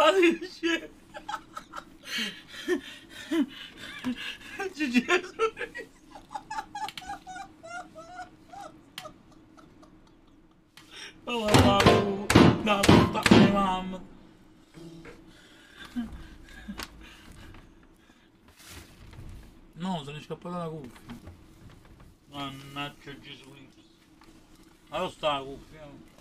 dice. Gesù. Oh, no, no, mamma. No, se ne è scappata la cuffia. Mannaggia Gesù. Allora sta la cuffia.